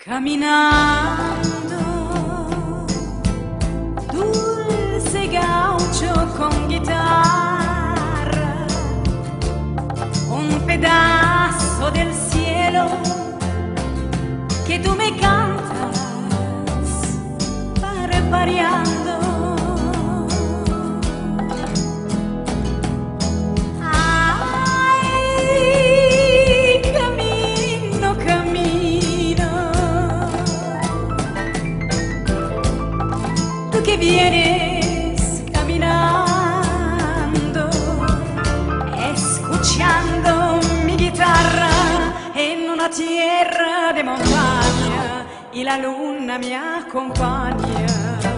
Camminando, dulce gaucho con chitarra, un pedazo del cielo que tú me cantas parpadeando. Que vienes caminando, escuchando mi guitarra en una tierra de montaña y la luna me acompaña.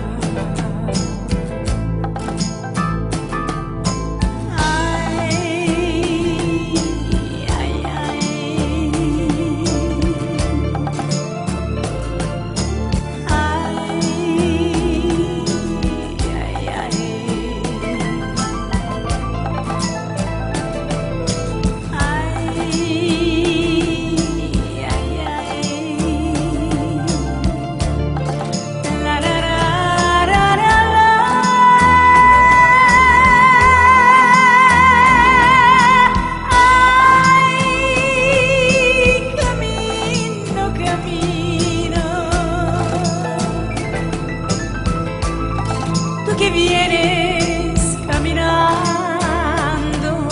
Que vienes caminando,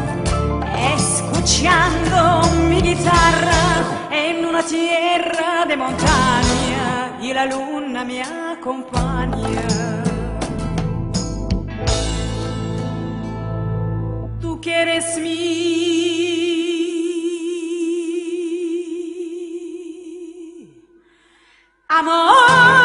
escuchando mi guitarra en una tierra de montaña y la luna me acompaña. Tú que eres mi amor.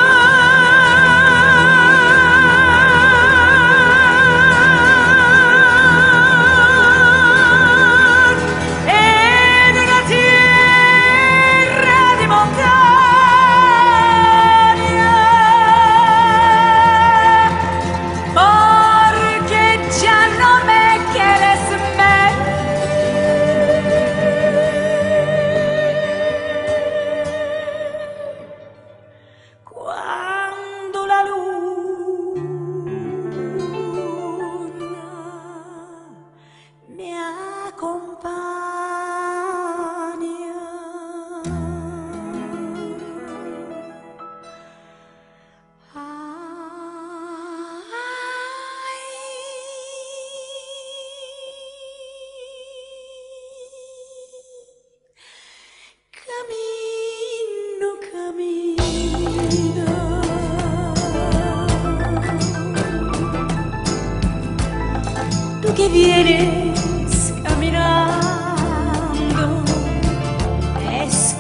Tú que vienes caminando,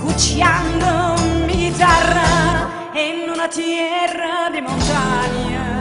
escuchando mi guitarra en una tierra de montaña